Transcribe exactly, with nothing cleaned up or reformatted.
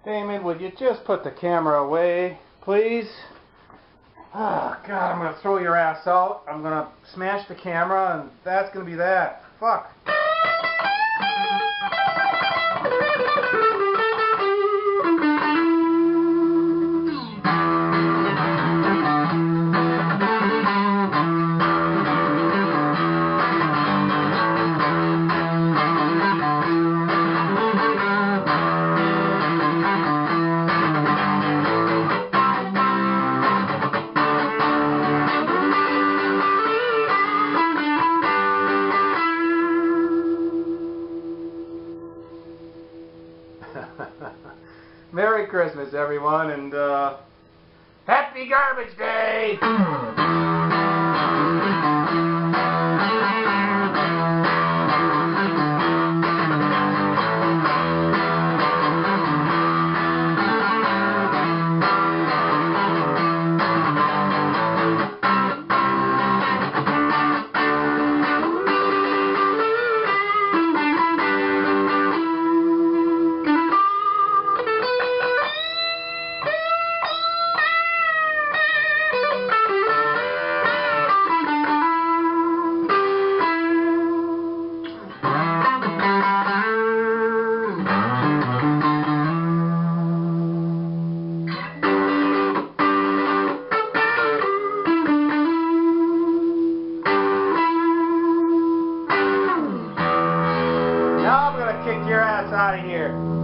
Damon, would you just put the camera away, please? Oh, God, I'm going to throw your ass out. I'm going to smash the camera, and that's going to be that. Fuck. Merry Christmas, everyone, and uh, Happy Garbage Day! Now I'm gonna kick your ass out of here.